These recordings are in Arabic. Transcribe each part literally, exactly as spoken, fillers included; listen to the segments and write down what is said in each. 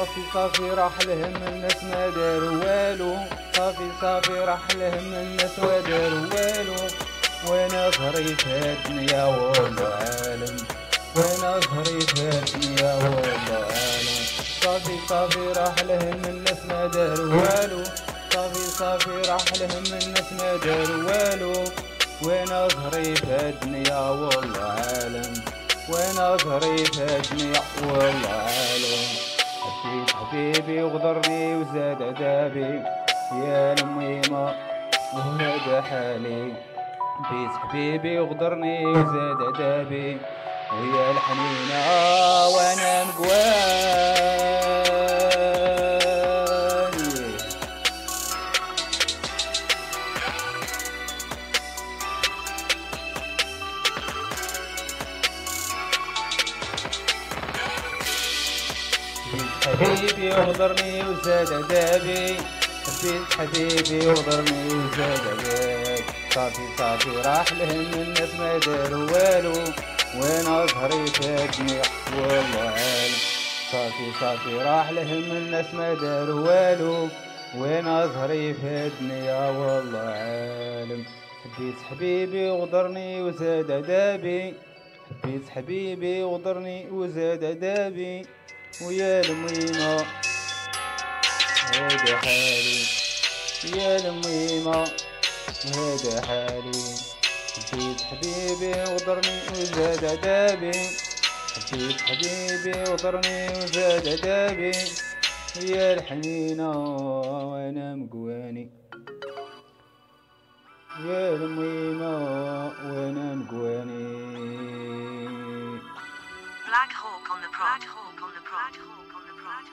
صافي صافي راح لهم الناس ما داروا والو، صافي صافي راح لهم الناس ما داروا والو، وانا ظهري فاتني يا والله عالم، وانا ظهري فاتني يا والله عالم. صافي صافي راح لهم الناس ما داروا والو، صافي صافي راح لهم الناس ما داروا والو، وانا ظهري فاتني يا والله عالم، وانا ظهري فاتني يا والله عالم. حبيت حبيبي وغدرني وزاد عذابي يا الميمة وهذا حالي، حبيت حبيبي وغدرني وزاد عذابي ويا الحنينة وانا مقواني. حبيبي وغدرني وزاد عذابي، حبيت حبيبي وغدرني وزاد عذابي. صافي صافي راح لهم الناس ما داروا والو، وانا ظهري فاتني والله عالم. صافي صافي راح لهم الناس ما داروا والو، وانا ظهري فاتني يا والله عالم. حبيت حبيبي وغدرني وزاد عذابي، حبيت حبيبي وغدرني وزاد عذابي ويا الميمة هذا حالي، يا الميمة وهذا حالي. حبيت حبيبي وغدرني وزاد عذابي، حبيت حبيبي وغدرني وزاد عذابي ويا الحنينة وانا مقواني، يا الميمة وانا مقواني. Black Hawk on the prod. Black Hawk on the prod. Black Hawk on the prod.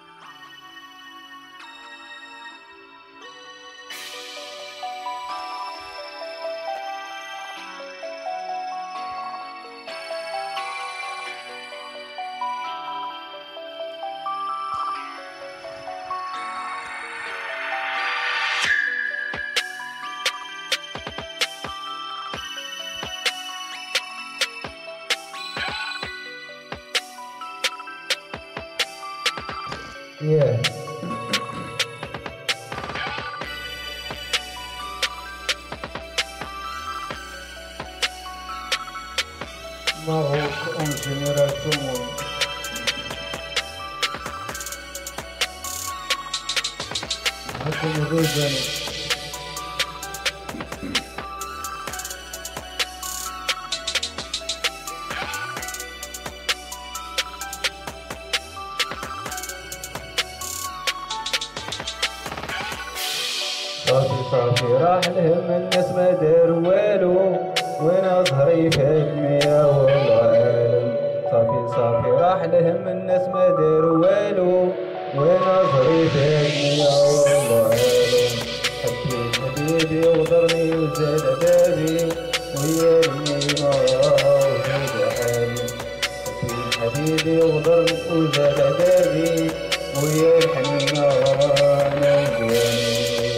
Yeah. Maroc en génération. Hakkını gözlerini. صافي صافي راح لهم الناس ما داروا والو، وانا ظهري فاتني يا والله عالم. صافي صافي راح لهم الناس ما داروا والو، وانا ظهري فاتني يا والله عالم. حبيت حبيبي وغدرني وزاد عذابي ويا الميمة وهذا حالي. حبيت حبيبي وغدرني وزاد عذابي ويا الحنينة وانا مقواني.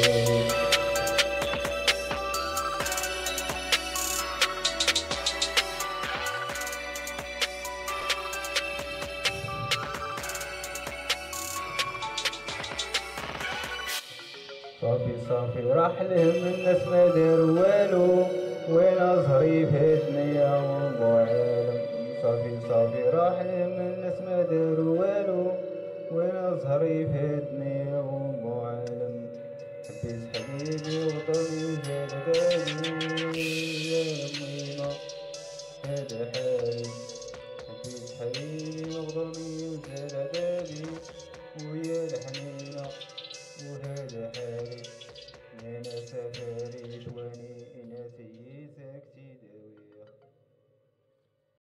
صافي صافي راح لهم الناس ما داروا والو، وانا ظهري فاتني يا والله عالم. صافي صافي راح لهم الناس ما داروا والو، وانا ظهري فاتني يا والله عالم. حبيت حبيبي وغدرني